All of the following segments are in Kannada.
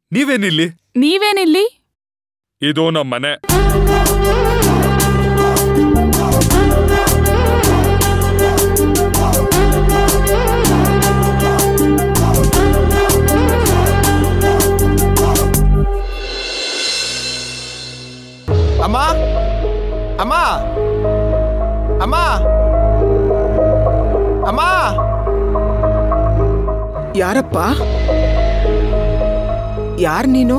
ನೀವೇನಿಲ್ಲಿ? ಇದು ನಮ್ಮ ಮನೆ. ಅಮ್ಮ ಅಮ್ಮ ಅಮ್ಮ ಅಮ್ಮ, ಯಾರಪ್ಪ? ಯಾರ್ ನೀನು?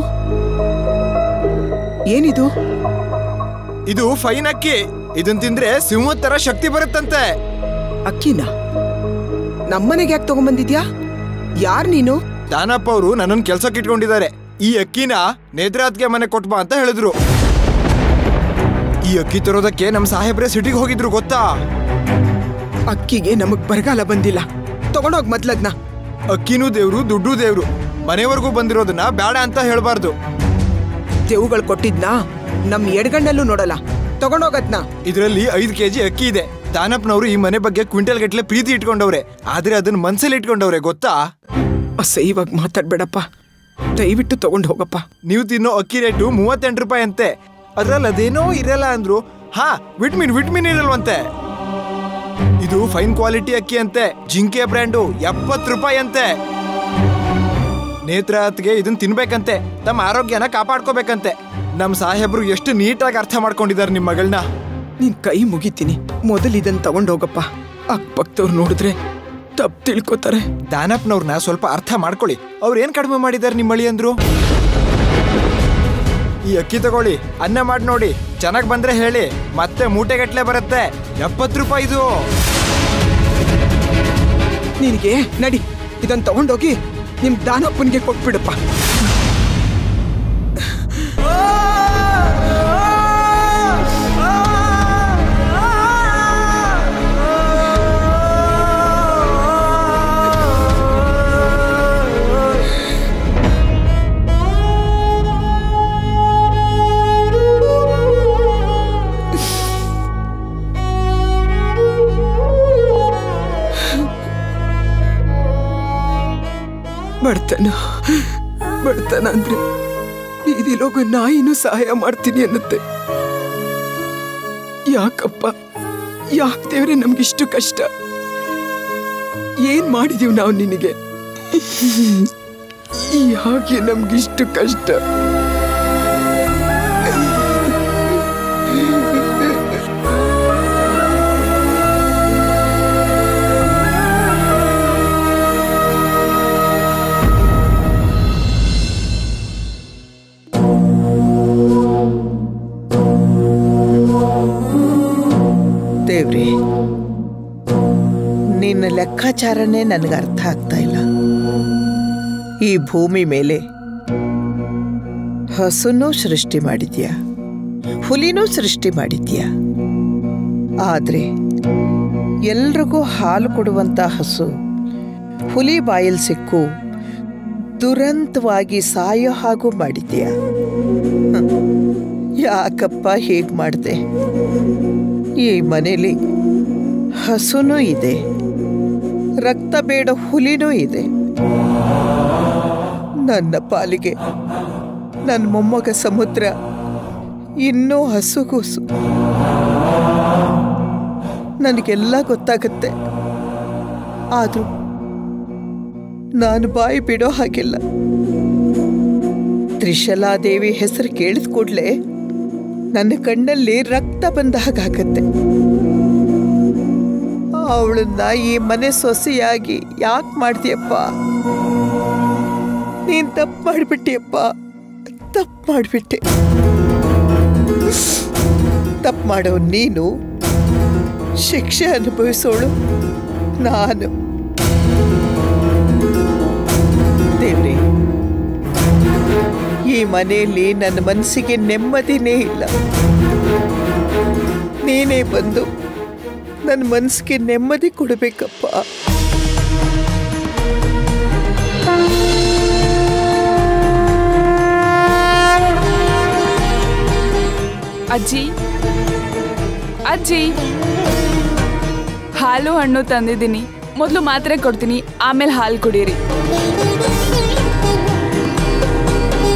ಏನಿದು? ಇದು ಫೈನ್ ಅಕ್ಕಿ. ಇದನ್ ತಿಂದ್ರೆ ಸಿಂಹದ ತರ ಶಕ್ತಿ ಬರುತ್ತಂತೆ. ಅಕ್ಕಿನ ನಮ್ಮನೆಗೆ ಯಾಕೆ ತಗೊಂಡ್ಬಂದಿದ್ಯಾ? ಯಾರ್ ನೀನು? ದಾನಪ್ಪ ಅವರು ನನ್ನನ್ನು ಕೆಲ್ಸಕ್ಕೆ ಇಟ್ಕೊಂಡಿದ್ದಾರೆ. ಈ ಅಕ್ಕಿನ ನೇತ್ರಾತ್ಗೆ ಮನೆ ಕೊಟ್ಬಾ ಅಂತ ಹೇಳಿದ್ರು. ಈ ಅಕ್ಕಿ ತರೋದಕ್ಕೆ ನಮ್ ಸಾಹೇಬ್ರೆ ಸಿಟಿಗೆ ಹೋಗಿದ್ರು ಗೊತ್ತಾ? ಅಕ್ಕಿಗೆ ನಮಗ್ ಬರಗಾಲ ಬಂದಿಲ್ಲ, ತಗೊಂಡೋಗ್ ಮೊದ್ಲದ್ನ. ಅಕ್ಕಿನೂ ದೇವ್ರು, ದುಡ್ಡು ದೇವ್ರು. ಮನೆವರೆಗೂ ಬಂದಿರೋದನ್ನ ಬೇಡ ಅಂತ ಹೇಳ್ಬಾರ್ದು. ದೇವುಗಳು ಕೊಟ್ಟಿದ್ನ ನಮ್ ಎಡಗಣ್ಣಲ್ಲೂ ನೋಡಲ್ಲ, ತಗೊಂಡೋಗದ್ನ. ಇದರಲ್ಲಿ 5 kg ಅಕ್ಕಿ ಇದೆ. ದಾನಪ್ಪನವರು ಈ ಮನೆ ಬಗ್ಗೆ ಕ್ವಿಂಟಲ್ ಗಟ್ಲೆ ಪ್ರೀತಿ ಇಟ್ಕೊಂಡವ್ರೆ, ಆದ್ರೆ ಅದನ್ನ ಮನ್ಸಲ್ಲಿ ಇಟ್ಕೊಂಡವ್ರೆ ಗೊತ್ತಾ? ಅಸಹ್ಯವಾಗಿ ಮಾತಾಡ್ಬೇಡಪ್ಪ, ದಯವಿಟ್ಟು ತಗೊಂಡು ಹೋಗಪ್ಪ. ನೀವು ತಿನ್ನೋ ಅಕ್ಕಿ ರೇಟು 38 ರೂಪಾಯಿ ಅಂತೆ. ಅದ್ರಲ್ಲಿ ಅದೇನೋ ಇರಲ್ಲ ಅಂದ್ರು. ಹಾ, ವಿಟಮಿನ್ ಇರಲ್ವಂತೆ. ಇದು ಫೈನ್ ಕ್ವಾಲಿಟಿ ಅಕ್ಕಿ ಅಂತೆ. ಜಿಂಕೆ ಬ್ರ್ಯಾಂಡು 70 ರೂಪಾಯಿ ಅಂತೆ. ನೇತ್ರಾತ್ಗೆ ಇದನ್ನ ತಿನ್ಬೇಕಂತೆ, ತಮ್ಮ ಆರೋಗ್ಯನ ಕಾಪಾಡ್ಕೋಬೇಕಂತೆ. ನಮ್ ಸಾಹೇಬ್ರು ಎಷ್ಟು ನೀಟಾಗಿ ಅರ್ಥ ಮಾಡ್ಕೊಂಡಿದ್ದಾರೆ ನಿಮ್ ಮಗಳನ್ನ. ನಿನ್ ಕೈ ಮುಗಿತೀನಿ, ಮೊದಲು ಇದನ್ನ ತಗೊಂಡೋಗಪ್ಪ. ಅಕ್ಕಪಕ್ಕದವ್ರು ನೋಡಿದ್ರೆ ತಪ್ಪು ತಿಳ್ಕೊತಾರೆ. ದಾನಪ್ಪನವ್ರನ್ನ ಸ್ವಲ್ಪ ಅರ್ಥ ಮಾಡ್ಕೊಳ್ಳಿ. ಅವ್ರು ಏನ್ ಕಡಿಮೆ ಮಾಡಿದಾರೆ ನಿಮ್ಮ ಮಳಿ ಅಂದ್ರು? ಈ ಅಕ್ಕಿ ತಗೊಳ್ಳಿ, ಅನ್ನ ಮಾಡಿ ನೋಡಿ, ಚೆನ್ನಾಗ್ ಬಂದ್ರೆ ಹೇಳಿ, ಮತ್ತೆ ಮೂಟೆಗಟ್ಲೆ ಬರುತ್ತೆ. 70 ರೂಪಾಯಿ ಇದು. ನಿನಗೆ ನಡಿ, ಇದನ್ನ ತಗೊಂಡೋಗಿ ನಿಮ್ ದಾನಪ್ಪನಿಗೆ ಕೊಟ್ಬಿಡಪ್ಪ. ಬಡತನ ಅಂದ್ರೆ ಬೀದಿಲೋಗ ನಾಯಿನೂ ಸಹಾಯ ಮಾಡ್ತೀನಿ ಅನ್ನತ್ತೆ. ಯಾಕಪ್ಪ, ಯಾಕೆ ದೇವ್ರೆ ನಮ್ಗಿಷ್ಟು ಕಷ್ಟ? ಏನ್ ಮಾಡಿದೀವಿ ನಾವು ನಿನಗೆ? ಯಾಕೆ ನಮ್ಗಿಷ್ಟು ಕಷ್ಟ? ದೇವ್ರಿ, ನಿನ್ನ ಲೆಕ್ಕಾಚಾರನೇ ನನಗೆ ಅರ್ಥ ಆಗ್ತಾ ಇಲ್ಲ. ಈ ಭೂಮಿ ಮೇಲೆ ಹಸುನೂ ಸೃಷ್ಟಿ ಮಾಡಿದ್ಯಾ, ಹುಲಿನೂ ಸೃಷ್ಟಿ ಮಾಡಿದ್ಯಾ. ಆದ್ರೆ ಎಲ್ರಿಗೂ ಹಾಲು ಕೊಡುವಂತ ಹಸು ಹುಲಿ ಬಾಯಲ್ಲಿ ಸಿಕ್ಕು ದುರಂತವಾಗಿ ಸಾಯೋ ಹಾಗೂ ಮಾಡಿದ್ಯಾ. ಯಾಕಪ್ಪ ಹೀಗೆ ಮಾಡಿದೆ? ಈ ಮನೇಲಿ ಹಸುನೂ ಇದೆ, ರಕ್ತ ಬೇಡ ಹುಲಿನೂ ಇದೆ. ನನ್ನ ಪಾಲಿಗೆ ನನ್ನ ಮೊಮ್ಮಗ ಸಮುದ್ರ ಇನ್ನೂ ಹಸುಗೂಸು. ನನಗೆಲ್ಲ ಗೊತ್ತಾಗತ್ತೆ, ಆದ್ರೂ ನಾನು ಬಾಯಿ ಬಿಡೋ ಹಾಗಿಲ್ಲ. ತ್ರಿಶಲಾದೇವಿ ಹೆಸರು ಕೇಳಿದ ಕೂಡಲೇ ನನ್ನ ಕಣ್ಣಲ್ಲಿ ರಕ್ತ ಬಂದ ಹಾಗಾಗತ್ತೆ. ಅವಳನ್ನ ಈ ಮನೆ ಸೊಸೆಯಾಗಿ ಯಾಕೆ ಮಾಡ್ತೀಯಪ್ಪ? ನೀನ್ ತಪ್ಪು ಮಾಡಿಬಿಟ್ಟಿಯಪ್ಪ, ತಪ್ಪು ಮಾಡಿಬಿಟ್ಟೆ. ತಪ್ಪು ಮಾಡೋ ನೀನು, ಶಿಕ್ಷೆ ಅನುಭವಿಸೋಳು ನಾನು. ದೇವ್ರಿ, ಈ ಮನೆಯಲ್ಲಿ ನನ್ನ ಮನಸ್ಸಿಗೆ ನೆಮ್ಮದಿನೇ ಇಲ್ಲ. ನೀನೇ ಬಂದು ನನ್ನ ಮನಸ್ಸಿಗೆ ನೆಮ್ಮದಿ ಕೊಡಬೇಕಪ್ಪ. ಅಜ್ಜಿ, ಅಜ್ಜಿ, ಹಾಲು ಹಣ್ಣು ತಂದಿದ್ದೀನಿ. ಮೊದಲು ಮಾತ್ರೆ ಕೊಡ್ತೀನಿ, ಆಮೇಲೆ ಹಾಲು ಕುಡೀರಿ.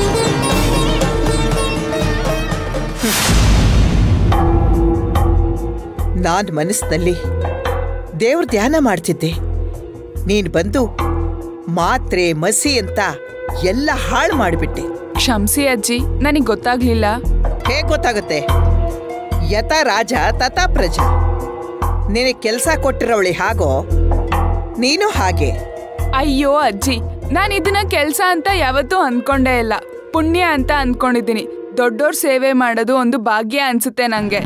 ನಾನ್ ಮನಸ್ಸಿನಲ್ಲಿ ದೇವ್ರ ಧ್ಯಾನ ಮಾಡ್ತಿದ್ದೆ. ನೀನ್ ಬಂದು ಮಾತ್ರೆ ಮಸಿ ಅಂತ ಎಲ್ಲ ಹಾಳು ಮಾಡಿಬಿಟ್ಟೆ. ಕ್ಷಮಿಸಿ ಅಜ್ಜಿ, ನನಗೆ ಗೊತ್ತಾಗ್ಲಿಲ್ಲ. ಹೇಗ್ ಗೊತ್ತಾಗುತ್ತೆ? ಯಥ ರಾಜ ತಥಾ ಪ್ರಜಾ. ನಿನಗೆ ಕೆಲಸ ಕೊಟ್ಟಿರೋವಳಿ ಹಾಗೋ, ನೀನು ಹಾಗೆ. ಅಯ್ಯೋ ಅಜ್ಜಿ, ನಾನು ಇದನ್ನ ಕೆಲ್ಸ ಅಂತ ಯಾವತ್ತೂ ಅನ್ಕೊಂಡೇ ಇಲ್ಲ, ಪುಣ್ಯ ಅಂತ ಅನ್ಕೊಂಡಿದ್ದೀನಿ. ದೊಡ್ಡೋರ್ ಸೇವೆ ಮಾಡೋದು ಒಂದು ಭಾಗ್ಯ ಅನ್ಸುತ್ತೆ ನಂಗೆ.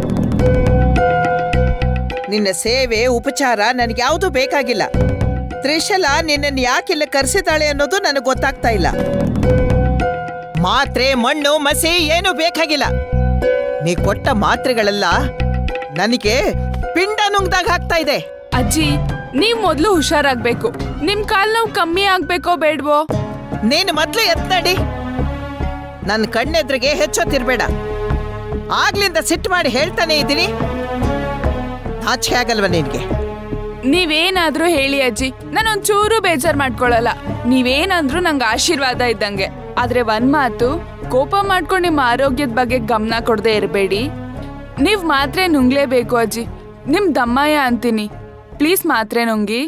ನಿನ್ನ ಸೇವೆ ಉಪಚಾರ ನನಗೆ ಯಾವುದು ಬೇಕಾಗಿಲ್ಲ. ತ್ರಿಶಲ ನಿನ್ನನ್ನು ಯಾಕಿಲ್ಲ ಕರೆಸಿದಾಳೆ ಅನ್ನೋದು ನನಗೆ ಗೊತ್ತಾಗ್ತಾ ಇಲ್ಲ. ಮಾತ್ರೆ ಮಣ್ಣು ಮಸಿ ಏನು ಬೇಕಾಗಿಲ್ಲ. ನೀ ಕೊಟ್ಟ ಮಾತ್ರೆಗಳೆಲ್ಲ ನನಗೆ ಪಿಂಡ ನುಂಗ್ದಾಗ ಆಗ್ತಾ ಇದೆ. ಅಜ್ಜಿ, ನೀವ್ ಮೊದ್ಲು ಹುಷಾರಾಗ್ಬೇಕು. ನಿಮ್ ಕಾಲ್ ನೋವು ಕಮ್ಮಿ ಆಗ್ಬೇಕೋ ಬೇಡ್ವೋ? ನೀನು ಮೊದ್ಲು ಎತ್ತಡಿ. ನನ್ನ ಕಣ್ಣೆದ್ರಿಗೆ ಹೆಚ್ಚೊತ್ತಿರ್ಬೇಡ. ಆಗ್ಲಿಂದ ಸಿಟ್ಟು ಮಾಡಿ ಹೇಳ್ತಾನೆ ಇದ್ದೀನಿ. ನಾಚಿಕೆ ಆಗಲ್ವ ನಿನ್ಗೆ? ನೀವೇನಾದ್ರೂ ಹೇಳಿ ಅಜ್ಜಿ, ನಾನೊಂಚೂರು ಬೇಜಾರ್ ಮಾಡ್ಕೊಳಲ್ಲ. ನೀವೇನಂದ್ರು ನಂಗೆ ಆಶೀರ್ವಾದ ಇದ್ದಂಗೆ. ಆದ್ರೆ ಒಂದ್ ಮಾತು, ಕೋಪ ಮಾಡ್ಕೊಂಡು ನಿಮ್ಮ ಆರೋಗ್ಯದ ಬಗ್ಗೆ ಗಮನ ಕೊಡದೆ ಇರಬೇಡಿ. ನೀವ್ ಮಾತ್ರೆ ನುಂಗ್ಲೇಬೇಕು ಅಜ್ಜಿ. ನಿಮ್ ದಮ್ಮಯ್ಯ ಅಂತೀನಿ, ಪ್ಲೀಸ್ ಮಾತ್ರೆ ನುಂಗಿ.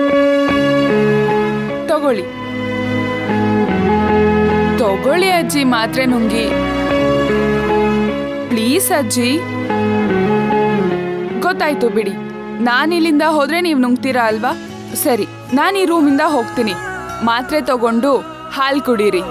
ತಗೊಳ್ಳಿ ತಗೊಳ್ಳಿ ಅಜ್ಜಿ, ಮಾತ್ರೆ ನುಂಗಿ ಪ್ಲೀಸ್ ಅಜ್ಜಿ. ಗೊತ್ತಾಯ್ತು ಬಿಡಿ, ನಾನಿಲ್ಲಿಂದ ಹೋದ್ರೆ ನೀವು ನುಂಗ್ತೀರಾ ಅಲ್ವಾ? ಸರಿ, ನಾನು ಈ ರೂಮಿಂದ ಹೋಗ್ತೀನಿ. ಮಾತ್ರೆ ತಗೊಂಡು ಹಾಲು ಕುಡೀರಿ.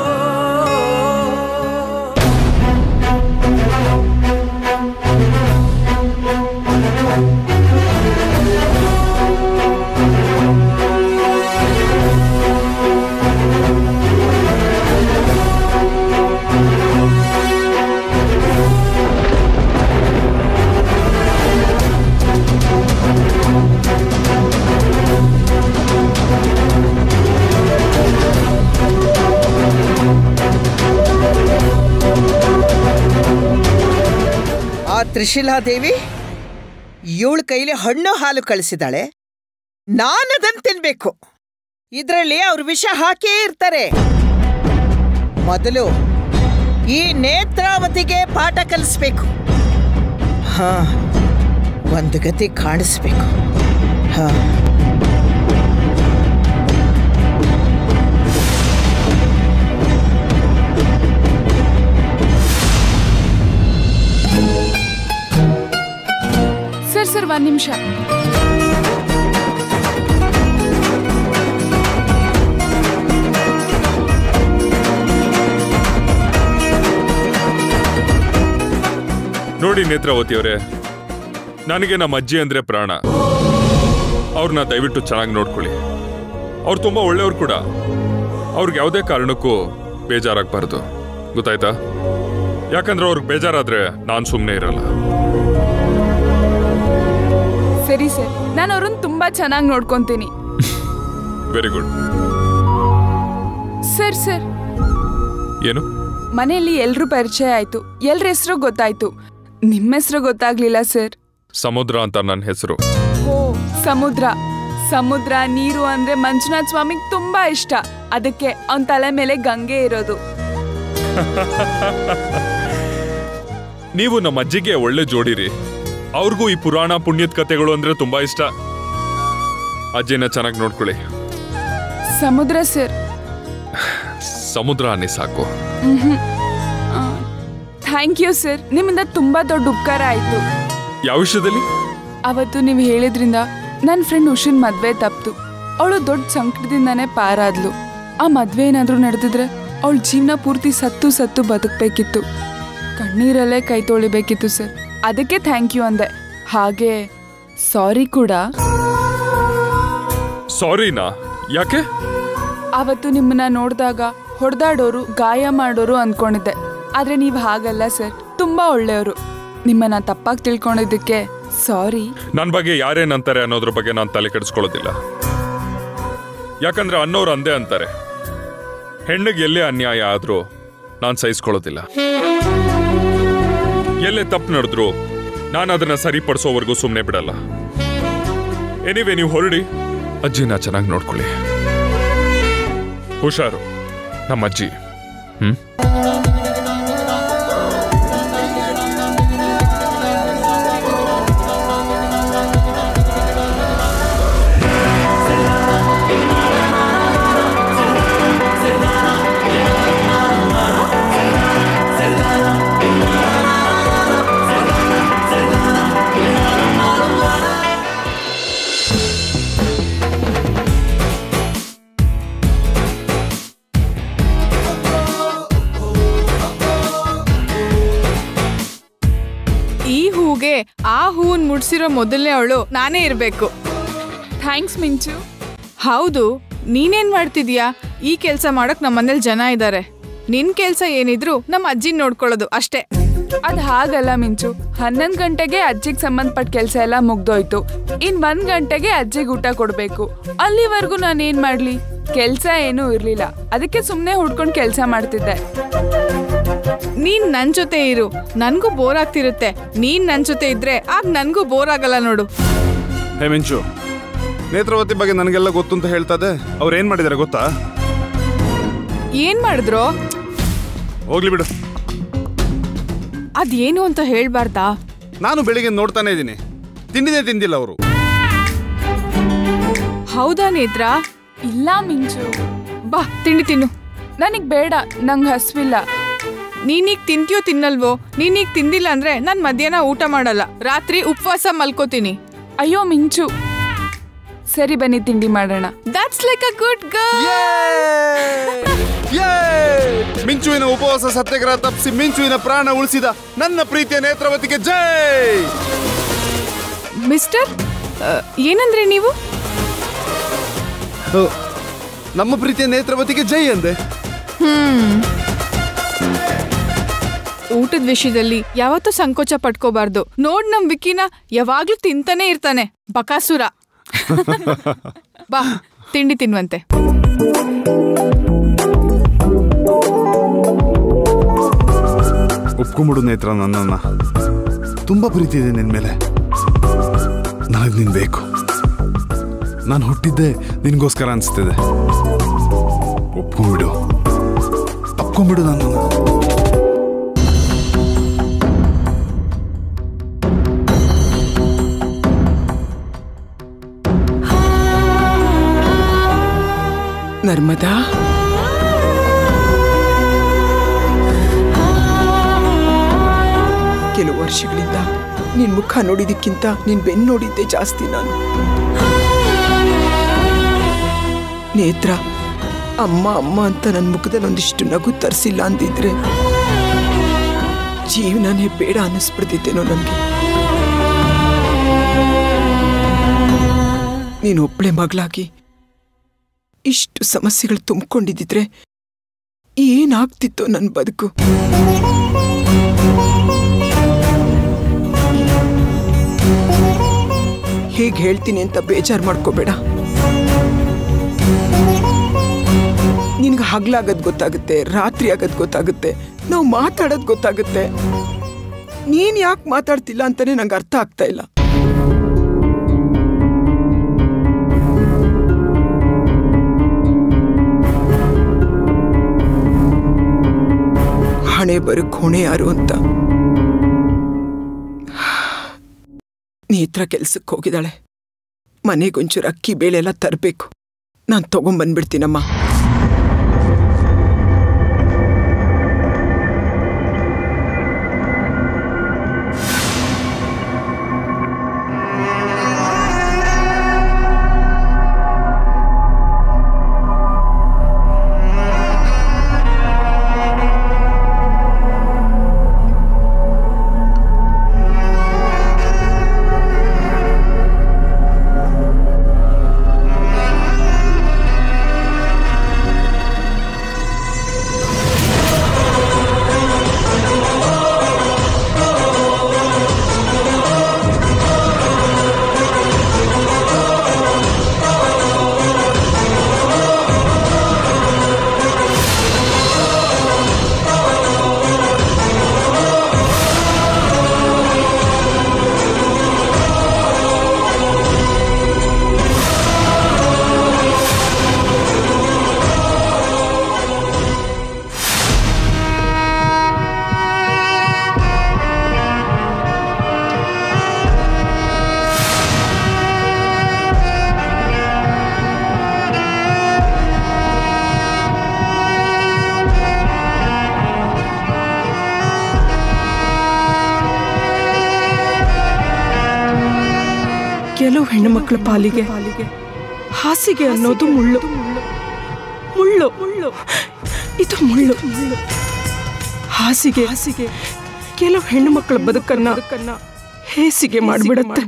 ತ್ರಿಶಿಲಾದೇವಿ ಇವಳ ಕೈಲಿ ಹಣ್ಣು ಹಾಲು ಕಳಿಸಿದಾಳೆ. ನಾನದನ್ನು ತಿನ್ಬೇಕು. ಇದರಲ್ಲಿ ಅವ್ರು ವಿಷ ಹಾಕೇ ಇರ್ತಾರೆ. ಮೊದಲು ಈ ನೇತ್ರಾವತಿಗೆ ಪಾಠ ಕಲಿಸ್ಬೇಕು. ಹಾ, ಒಂದು ಗತಿ ಕಾಣಿಸ್ಬೇಕು. ಹಾ, ಸರ್ ಒಂದ್ ನಿಮಿಷ. ನೋಡಿ ನೇತ್ರಾವತಿಯವರೇ, ನನಗೆ ನಮ್ಮ ಅಜ್ಜಿ ಅಂದ್ರೆ ಪ್ರಾಣ. ಅವ್ರನ್ನ ದಯವಿಟ್ಟು ಚೆನ್ನಾಗಿ ನೋಡ್ಕೊಳ್ಳಿ. ಅವ್ರು ತುಂಬಾ ಒಳ್ಳೆಯವ್ರು ಕೂಡ. ಅವ್ರಿಗೆ ಯಾವುದೇ ಕಾರಣಕ್ಕೂ ಬೇಜಾರಾಗಬಾರ್ದು, ಗೊತ್ತಾಯ್ತಾ? ಯಾಕಂದ್ರೆ ಅವ್ರಿಗೆ ಬೇಜಾರಾದ್ರೆ ನಾನು ಸುಮ್ಮನೆ ಇರಲ್ಲ. ಸರಿ ಸರ್, ನಾನು ಅವ್ರನ್ನ ತುಂಬಾ ಚೆನ್ನಾಗಿ ನೋಡ್ಕೊಂತೀನಿ. Very good. ಸರ್ ಸರ್ ಏನು? ಮನೆಯಲ್ಲಿ ಎಲ್ರೂ ಪರಿಚಯ ಆಯ್ತು, ಎಲ್ರ ಹೆಸರು ಗೊತ್ತಾಯ್ತು. ನಿಮ್ಮ ಹೆಸರು ಗೊತ್ತಾಗ್ಲಿಲ್ಲ ಸರ್. ಸಮುದ್ರ ಅಂತ ನನ್ನ ಹೆಸರು. ಓ, ಸಮುದ್ರ. ಸಮುದ್ರ ನೀರು ಅಂದ್ರೆ ಮಂಜುನಾಥ್ ಸ್ವಾಮಿಗೆ ತುಂಬಾ ಇಷ್ಟ. ಅದಕ್ಕೆ ಅವನ ತಲೆ ಮೇಲೆ ಗಂಗೆ ಇರೋದು. ನೀವು ನಮ್ಮ ಅಜ್ಜಿಗೆ ಒಳ್ಳೆ ಜೋಡಿರಿ. ಅವ್ರಿಗೂ ಈ ಪುರಾಣ ಪುಣ್ಯದ ಕಥೆಗಳು ಅಂದ್ರೆ ತುಂಬಾ ಇಷ್ಟ. ಅಜ್ಜಿನ ಚೆನ್ನಾಗಿ ನೋಡ್ಕೊಳ್ಳಿ. ಸಮುದ್ರ ಸರ್. ಸಮುದ್ರ ಅನ್ನಿ ಸಾಕು. ಥ್ಯಾಂಕ್ ಯು ಸರ್, ನಿಮ್ಮಿಂದ ತುಂಬಾ ದೊಡ್ಡ ಉಪಕಾರ ಆಯ್ತು. ಯಾವ ವಿಷಯದಲ್ಲಿ? ಅವತ್ತು ನೀವು ಹೇಳಿದ್ರಿಂದ ನನ್ನ ಫ್ರೆಂಡ್ ಉಷಿನ್ ಮದ್ವೆ ತಪ್ತು. ಅವಳು ದೊಡ್ಡ ಸಂಕಟದಿಂದಾನೇ ಪಾರಾದ್ಲು. ಆ ಮದ್ವೆ ಏನಾದ್ರೂ ನಡೆದಿದ್ರೆ ಅವಳ ಜೀವನ ಪೂರ್ತಿ ಸತ್ತು ಬದುಕಬೇಕಿತ್ತು. ಕಣ್ಣೀರಲ್ಲೇ ಕೈ ತೊಳಿಬೇಕಿತ್ತು ಸರ್. ಅದಕ್ಕೆ ಥ್ಯಾಂಕ್ ಯು ಅಂದೆ. ಹಾಗೆ ಸಾರಿ ಕೂಡ. ಸಾರಿನಾ? ಯಾಕೆ? ಅವತ್ತು ನಿಮ್ಮನ್ನ ನೋಡಿದಾಗ ಹೊಡೆದಾಡೋರು, ಗಾಯ ಮಾಡೋರು ಅನ್ಕೊಂಡಿದ್ದೆ. ಆದ್ರೆ ನೀವು ಹಾಗಲ್ಲ ಸರ್, ತುಂಬಾ ಒಳ್ಳೆಯವರು. ನಿಮ್ಮನ್ನ ತಪ್ಪಾಗಿ ತಿಳ್ಕೊಂಡಿದ್ದಕ್ಕೆ ಸಾರಿ. ನನ್ನ ಬಗ್ಗೆ ಯಾರೇನಂತಾರೆ ಅನ್ನೋದ್ರ ಬಗ್ಗೆ ನಾನು ತಲೆ ಕೆಡಿಸ್ಕೊಳ್ಳೋದಿಲ್ಲ. ಯಾಕಂದ್ರೆ ಅನ್ನೋರು ಅಂದೇ ಅಂತಾರೆ. ಹೆಣ್ಣಿಗೆ ಎಲ್ಲೇ ಅನ್ಯಾಯ ಆದ್ರೂ ನಾನು ಸಹಿಸ್ಕೊಳ್ಳೋದಿಲ್ಲ. ಎಲ್ಲೇ ತಪ್ಪು ನಡೆದ್ರು ನಾನು ಅದನ್ನ ಸರಿಪಡಿಸೋವರೆಗೂ ಸುಮ್ಮನೆ ಬಿಡಲ್ಲ. ಎನಿವೆ, ನೀವು ಹೊರಡಿ. ಅಜ್ಜಿನ ಚೆನ್ನಾಗಿ ನೋಡ್ಕೊಳ್ಳಿ. ಹುಷಾರು, ನಮ್ಮ ಅಜ್ಜಿ. ಹೂಗೆ ಆ ಹೂವನ್ ಮುಡ್ಸಿರೋ ಮೊದಲನೇ ಅವಳು ನಾನೇ ಇರ್ಬೇಕು. ಥ್ಯಾಂಕ್ಸ್ ಮಿಂಚು. ಹೌದು, ನೀನೇನ್ ಮಾಡ್ತಿದ್ಯಾ? ಈ ಕೆಲ್ಸ ಮಾಡಕ್ ನಮ್ಮ ಮನೇಲಿ ಜನ ಇದ್ದಾರೆ. ನಿನ್ ಕೆಲ್ಸ ಏನಿದ್ರು ನಮ್ಮ ಅಜ್ಜಿನ್ ನೋಡ್ಕೊಳ್ಳೋದು ಅಷ್ಟೇ. ಅದ್ ಹಾಗಲ್ಲ ಮಿಂಚು. 11 ಗಂಟೆಗೆ ಅಜ್ಜಿಗೆ ಸಂಬಂಧಪಟ್ಟ ಕೆಲಸ ಎಲ್ಲ ಮುಗ್ದೋಯ್ತು. ಇನ್ 1 ಗಂಟೆಗೆ ಅಜ್ಜಿಗೆ ಊಟ ಕೊಡ್ಬೇಕು. ಅಲ್ಲಿವರೆಗೂ ನಾನೇನ್ ಮಾಡ್ಲಿ? ಕೆಲ್ಸ ಏನೂ ಇರ್ಲಿಲ್ಲ, ಅದಕ್ಕೆ ಸುಮ್ನೆ ಹುಡ್ಕೊಂಡ್ ಕೆಲ್ಸ ಮಾಡ್ತಿದ್ದೆ. ನೀನ್ ನನ್ ಜೊತೆ ಇರು, ನನ್ಗೂ ಬೋರ್ ಆಗ್ತಿರುತ್ತೆ. ನೀನ್ ನನ್ ಜೊತೆ ಇದ್ರೆ ಆಗ ನನ್ಗೂ ಬೋರ್ ಆಗಲ್ಲ ನೋಡು. ಹೇ ಮಿಂಚು, ನೇತ್ರಾವತಿ ಬಗ್ಗೆ ನನಗೆಲ್ಲ ಗೊತ್ತು ಅಂತ ಹೇಳ್ತದೆ. ಅವ್ರು ಏನ್ ಮಾಡಿದಾರೆ ಗೊತ್ತಾ? ಏನ್ ಮಾಡಿದ್ರು? ಹೋಗ್ಲಿ ಬಿಡು. ಅದೇನು ಅಂತ ಹೇಳ್ಬಾರ್ದಾ? ನಾನು ಬೆಳಿಗ್ಗೆ ನೋಡ್ತಾನೆ ಇದ್ದೀನಿ, ತಿಂಡಿನೇ ತಿಂದಿಲ್ಲ ಅವರು. ಹೌದಾ ನೇತ್ರ? ಇಲ್ಲ ಮಿಂಚು. ಬಾ ತಿಂಡಿ ತಿನ್ನು. ನನಗ್ ಬೇಡ, ನಂಗೆ ಹಸ್ವಿಲ್ಲ. ನೀನೀಗ ತಿಂತೀಯೋ ತಿನ್ನಲ್ವೋ? ನೀನೀಗ ತಿಂದಿಲ್ಲ ಅಂದ್ರೆ ನಾನ್ ಮಧ್ಯಾಹ್ನ ಊಟ ಮಾಡಲ್ಲ, ರಾತ್ರಿ ಉಪವಾಸ ಮಲ್ಕೋತೀನಿ. ಅಯ್ಯೋ ಮಿಂಚು, ಸರಿ ಬನ್ನಿ ತಿಂಡಿ ಮಾಡೋಣ. That's like a good girl. ಮಿಂಚುವಿನ ಉಪವಾಸ ಸತ್ಯಾಗ್ರಹ ತಪ್ಪಿಸಿ ಮಿಂಚುವಿನ ಪ್ರಾಣ ಉಳಿಸಿದ ನನ್ನ ಪ್ರೀತಿಯ ನೇತ್ರಾವತಿಗೆ ಜೈ. ಮಿಸ್ಟರ್, ಏನಂದ್ರೆ ನೀವು? ನಮ್ಮ ಪ್ರೀತಿಯ ನೇತ್ರಾವತಿಗೆ ಜೈ ಅಂದೆ. ಊಟದ ವಿಷಯದಲ್ಲಿ ಯಾವತ್ತೂ ಸಂಕೋಚ ಪಟ್ಕೋಬಾರ್ದು. ನೋಡ್ ನಮ್ ವಿಕಿನ ಯಾವಾಗ್ಲೂ ತಿಂತಾನೆ ಇರ್ತಾನೆ, ಬಕಾಸುರ. ಬಾ ತಿಂಡಿ ತಿನ್ನುವಂತೆ. ಒಪ್ಕೊಂಬಿಡು ನೇತ್ರ, ನನ್ನನ್ನ ತುಂಬಾ ಪ್ರೀತಿ ಇದೆ ನಿನ್ ಮೇಲೆ. ನನಗ್ ನೀನ್ ಬೇಕು. ನಾನು ಹುಟ್ಟಿದ್ದೆ ನಿನ್ಗೋಸ್ಕರ ಅನ್ಸ್ತಿದೆ. ಒಪ್ಕೊಂಬಿಡು, ತಪ್ಕೊಂಬಿಡು ನನ್ನನ್ನ. ನರ್ಮದಾ, ಕೆಲವು ವರ್ಷಗಳಿಂದ ನಿನ್ ಮುಖ ನೋಡಿದಕ್ಕಿಂತ ನಿನ್ ಬೆನ್ನು ನೋಡಿದ್ದೆ ಜಾಸ್ತಿ ನಾನು. ನೇತ್ರ, ಅಮ್ಮ ಅಮ್ಮ ಅಂತ ನನ್ನ ಮುಖದಲ್ಲಿ ಒಂದಿಷ್ಟು ನಗು ತರಿಸಿಲ್ಲ ಅಂದಿದ್ರೆ ಜೀವನನೇ ಬೇಡ ಅನ್ನಿಸ್ಬಿಡ್ತಿದ್ದೇನೋ ನನಗೆ. ನೀನು ಒಬ್ಬಳೆ ಮಗಳಾಗಿ ಇಷ್ಟು ಸಮಸ್ಯೆಗಳು ತುಂಬಿಕೊಂಡಿದ್ದಿದ್ರೆ ಏನಾಗ್ತಿತ್ತೋ ನನ್ನ ಬದುಕು. ಹೇಗೆ ಹೇಳ್ತೀನಿ ಅಂತ ಬೇಜಾರು ಮಾಡ್ಕೋಬೇಡ. ನಿನ್ಗೆ ಹಗ್ಲಾಗದ್ ಗೊತ್ತಾಗುತ್ತೆ, ರಾತ್ರಿ ಆಗದ್ ಗೊತ್ತಾಗುತ್ತೆ, ನಾವು ಮಾತಾಡೋದು ಗೊತ್ತಾಗುತ್ತೆ. ನೀನ್ ಯಾಕೆ ಮಾತಾಡ್ತಿಲ್ಲ ಅಂತಾನೆ ನಂಗೆ ಅರ್ಥ ಆಗ್ತಾ ಇಲ್ಲ. ಹಣೆ ಬರಕ್ ಹೊಣೆ ಯಾರು ಅಂತ. ನೇತ್ರ ಕೆಲ್ಸಕ್ಕೆ ಹೋಗಿದ್ದಾಳೆ. ಮನೆಗೊಂಚೂರು ಅಕ್ಕಿ ಬೇಳೆ ಎಲ್ಲ ತರಬೇಕು. ನಾನು ತಗೊಂಡ್ಬಂದ್ಬಿಡ್ತೀನಮ್ಮ. ಕೆಲವು ಹೆಣ್ಣು ಮಕ್ಕಳ ಪಾಲಿಗೆ ಹಾಸಿಗೆ ಅನ್ನೋದು ಮುಳ್ಳು. ಮುಳ್ಳು ಮುಳ್ಳು ಇದು ಮುಳ್ಳು. ಹಾಸಿಗೆ ಕೆಲವು ಹೆಣ್ಣು ಮಕ್ಕಳ ಬದುಕನ್ನ ಹೇಸಿಗೆ ಮಾಡ್ಬಿಡತ್ತೆ.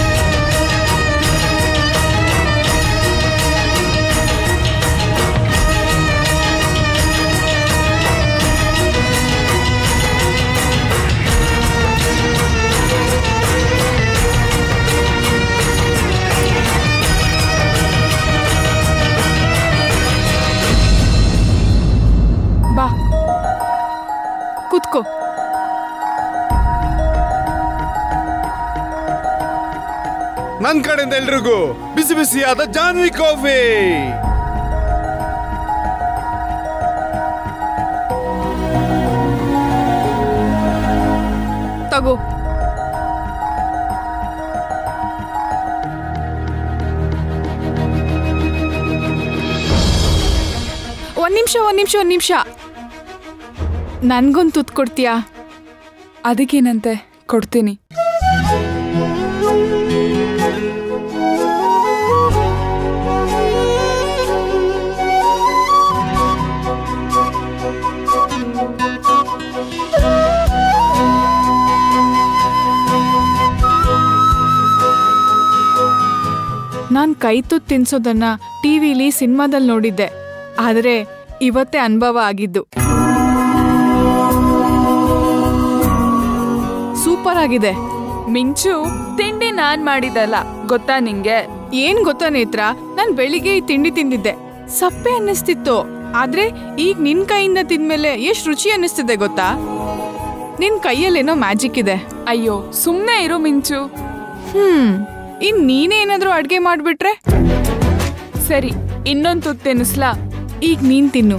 ಬಾ ಕೂತ್ಕೋ. ನನ್ ಕಡೆಯಿಂದ ಎಲ್ರಿಗೂ ಬಿಸಿ ಬಿಸಿಯಾದ ಜಾನ್ವಿ ಕಾಫಿ. ತಗೋ. ಒಂದ್ ನಿಮಿಷ ನನ್ಗೊಂದು ತುತ್ತು ಕೊಡ್ತೀಯಾ? ಅದಕ್ಕೇನಂತೆ, ಕೊಡ್ತೀನಿ. ನಾನ್ ಕೈ ತುತ್ತು ತಿನ್ಸೋದನ್ನ ಟಿವಿಲಿ ಸಿನಿಮಾದಲ್ಲಿ ನೋಡಿದ್ದೆ, ಆದ್ರೆ ಇವತ್ತೇ ಅನುಭವ ಆಗಿದ್ದು. ಸೂಪರ್ ಆಗಿದೆ. ಮಿಂಚು, ತಿಂಡಿ ನಾನ್ ಮಾಡಿದಲ್ಲ, ಗೊತ್ತಾ ನಿಂಗೆ? ಏನ್ ಗೊತ್ತಾ ನೇತ್ರ, ನಾನ್ ಬೆಳಿಗ್ಗೆ ಈ ತಿಂಡಿ ತಿಂದಿದ್ದೆ, ಸಪ್ಪೆ ಅನ್ನಿಸ್ತಿತ್ತು. ಆದ್ರೆ ಈಗ ನಿನ್ ಕೈಯಿಂದ ತಿಂದ್ಮೇಲೆ ಎಷ್ಟ್ ರುಚಿ ಅನ್ನಿಸ್ತಿದೆ ಗೊತ್ತಾ? ನಿನ್ ಕೈಯಲ್ಲೇನೋ ಮ್ಯಾಜಿಕ್ ಇದೆ. ಅಯ್ಯೋ ಸುಮ್ನೆ ಇರು ಮಿಂಚು. ಇನ್ ನೀನೇ ಏನಾದ್ರೂ ಅಡ್ಗೆ ಮಾಡ್ಬಿಟ್ರೆ? ಸರಿ, ಇನ್ನೊಂದು ತುತ್ತು ತಿನ್ನಿಸ್ಲಾ? ಈಗ ನೀನ್ ತಿನ್ನು.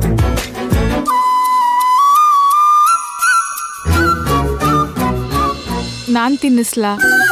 ನಾನ್ ತಿನ್ನಿಸ್ಲಾ?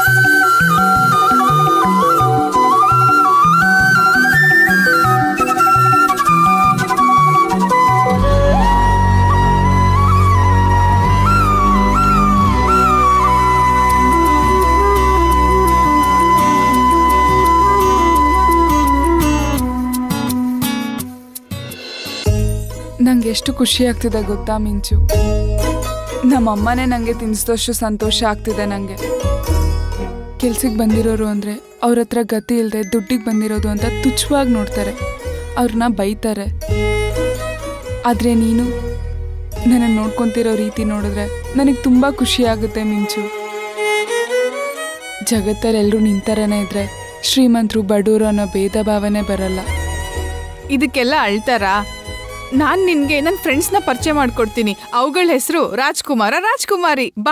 ನಂಗೆ ಎಷ್ಟು ಖುಷಿ ಆಗ್ತಿದೆ ಗೊತ್ತಾ ಮಿಂಚು? ನಮ್ಮಮ್ಮನೇ ನಂಗೆ ತಿನ್ನಿಸಿದಷ್ಟು ಸಂತೋಷ ಆಗ್ತಿದೆ ನಂಗೆ. ಕೆಲ್ಸಕ್ಕೆ ಬಂದಿರೋರು ಅಂದರೆ ಅವ್ರ ಹತ್ರ ಗತಿ ಇಲ್ಲದೆ ದುಡ್ಡಿಗೆ ಬಂದಿರೋದು ಅಂತ ತುಚ್ಛವಾಗಿ ನೋಡ್ತಾರೆ, ಅವ್ರನ್ನ ಬೈತಾರೆ. ಆದರೆ ನೀನು ನನ್ನನ್ನು ನೋಡ್ಕೊತಿರೋ ರೀತಿ ನೋಡಿದ್ರೆ ನನಗೆ ತುಂಬ ಖುಷಿ ಆಗುತ್ತೆ ಮಿಂಚು. ಜಗತ್ತಲ್ಲಿ ಎಲ್ಲರೂ ನಿಂತರನೇ ಇದ್ರೆ ಶ್ರೀಮಂತರು ಬಡವರು ಅನ್ನೋ ಭೇದ ಭಾವನೆ ಬರಲ್ಲ. ಇದಕ್ಕೆಲ್ಲ ಅಳ್ತಾರಾ? ನಾನ್ ನಿನ್ಗೆ ನನ್ನ ಫ್ರೆಂಡ್ಸ್ನ ಪರಿಚಯ ಮಾಡ್ಕೊಡ್ತೀನಿ. ಅವುಗಳ ಹೆಸರು ರಾಜ್ಕುಮಾರ, ರಾಜ್ಕುಮಾರಿ. ಬಾ.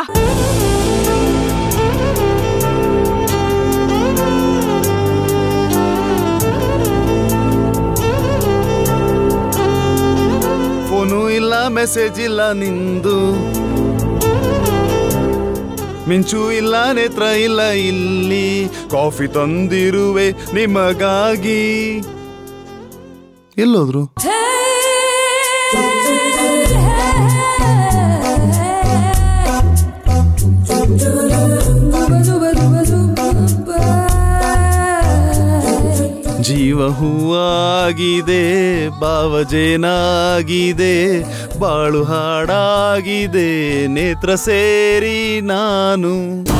ಫೋನು ಇಲ್ಲ, ಮೆಸೇಜ್ ಇಲ್ಲ ನಿಂದು, ಮಿಂಚು ಇಲ್ಲ, ನೇತ್ರ ಇಲ್ಲ ಇಲ್ಲಿ, ಕಾಫಿ ತಂದಿರುವೆ ನಿಮಗಾಗಿ. ಎಲ್ಲೋದ್ರು? ಜೀವ ಹೂವಾಗಿದೆ, ಭಾವಜೇನಾಗಿದೆ, ಬಾಳು ಹಾಡಾಗಿದೆ, ನೇತ್ರ ಸೇರಿ ನಾನು.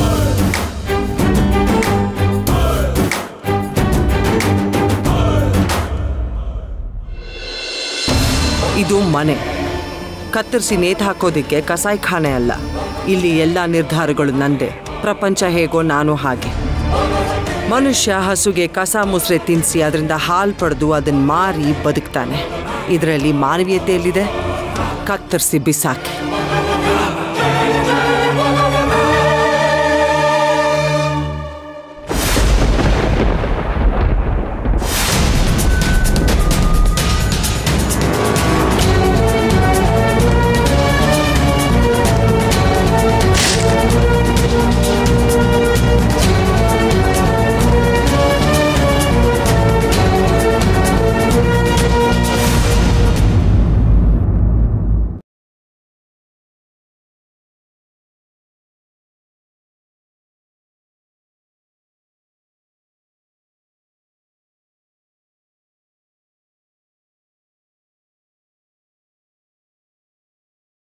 ಇದು ಮನೆ, ಕತ್ತರಿಸಿ ನೇತು ಹಾಕೋದಿಕ್ಕೆ ಕಸಾಯಿಖಾನೆ ಅಲ್ಲ. ಇಲ್ಲಿ ಎಲ್ಲ ನಿರ್ಧಾರಗಳು ನಂದೆ. ಪ್ರಪಂಚ ಹೇಗೋ ನಾನು ಹಾಗೆ. ಮನುಷ್ಯ ಹಸುಗೆ ಕಸ ಮುಸ್ರೆ ತಿನ್ನಿಸಿ ಅದರಿಂದ ಹಾಲು ಪಡೆದು ಅದನ್ನು ಮಾರಿ ಬದುಕ್ತಾನೆ. ಇದರಲ್ಲಿ ಮಾನವೀಯತೆ ಎಲ್ಲಿದೆ? ಕತ್ತರಿಸಿ ಬಿಸಾಕಿ.